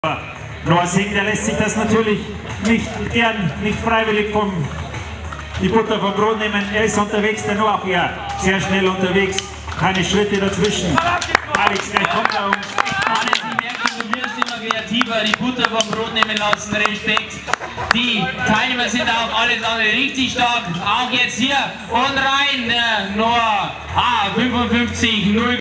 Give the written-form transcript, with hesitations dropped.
Noah Singh, der lässt sich das natürlich nicht freiwillig die Butter vom Brot nehmen. Er ist unterwegs, der Noah, ja, sehr schnell unterwegs, keine Schritte dazwischen. Alex, der kommt da Hannes, ich merke, du wirst immer kreativer, die Butter vom Brot nehmen lassen, Respekt. Die Teilnehmer sind auch alles andere richtig stark, auch jetzt hier und rein, Noah, 55, 0.